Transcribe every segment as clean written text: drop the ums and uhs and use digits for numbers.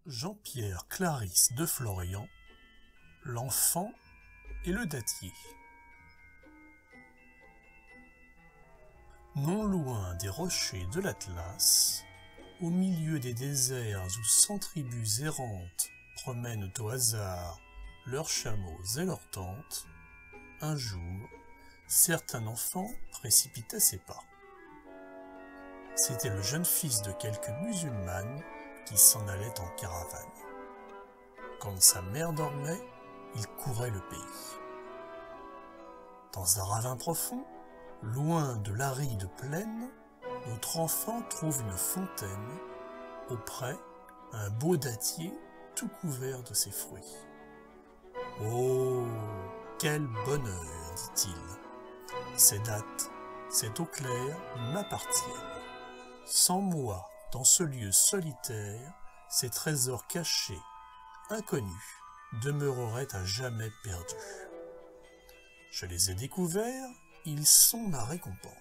Jean-Pierre Clarisse de Florian, l'enfant et le dattier. Non loin des rochers de l'Atlas, au milieu des déserts où 100 tribus errantes promènent au hasard leurs chameaux et leurs tentes, un jour, certain enfant précipita ses pas. C'était le jeune fils de quelques musulmanes qui s'en allait en caravane. Quand sa mère dormait, il courait le pays. Dans un ravin profond, loin de l'aride plaine, notre enfant trouve une fontaine, auprès un beau dattier tout couvert de ses fruits. « Oh, quel bonheur !» dit-il. « Ces dattes, cette eau claire m'appartiennent. Sans moi, dans ce lieu solitaire, ces trésors cachés, inconnus, demeureraient à jamais perdus. Je les ai découverts, ils sont ma récompense. »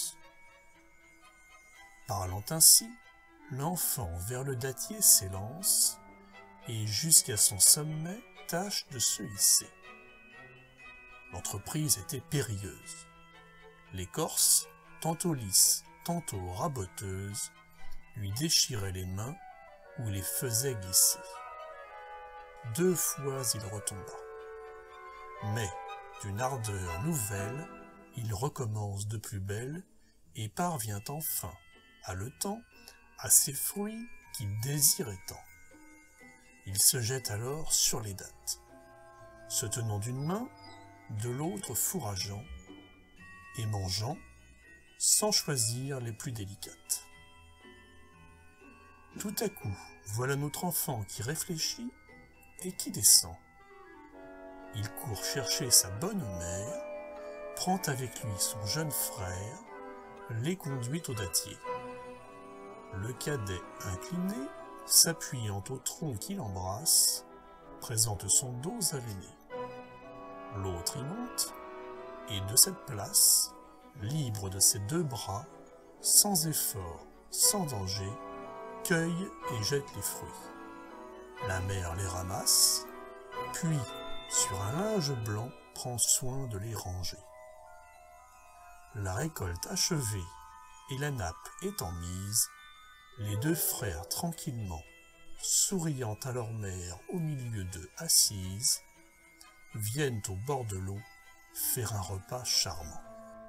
Parlant ainsi, l'enfant vers le dattier s'élance et jusqu'à son sommet tâche de se hisser. L'entreprise était périlleuse. L'écorce, tantôt lisse, tantôt raboteuse, lui déchirait les mains ou les faisait glisser. 2 fois il retomba. Mais, d'une ardeur nouvelle, il recommence de plus belle et parvient enfin, haletant, à ces fruits qu'il désirait tant. Il se jette alors sur les dattes, se tenant d'une main, de l'autre fourrageant, et mangeant, sans choisir les plus délicates. Tout à coup, voilà notre enfant qui réfléchit et qui descend. Il court chercher sa bonne mère, prend avec lui son jeune frère, les conduit au dattier. Le cadet incliné, s'appuyant au tronc qu'il embrasse, présente son dos à l'aîné. L'autre y monte, et de cette place, libre de ses 2 bras, sans effort, sans danger, cueille et jette les fruits. La mère les ramasse, puis, sur un linge blanc, prend soin de les ranger. La récolte achevée et la nappe étant mise, les 2 frères tranquillement, souriant à leur mère au milieu d'eux assise, viennent au bord de l'eau faire un repas charmant.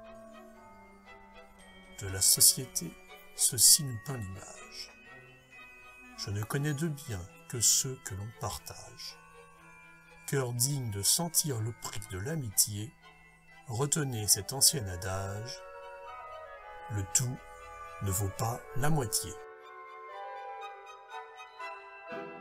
De la société, ceci nous peint l'image. Je ne connais de bien que ceux que l'on partage. Cœur digne de sentir le prix de l'amitié, retenez cet ancien adage, le tout ne vaut pas la moitié.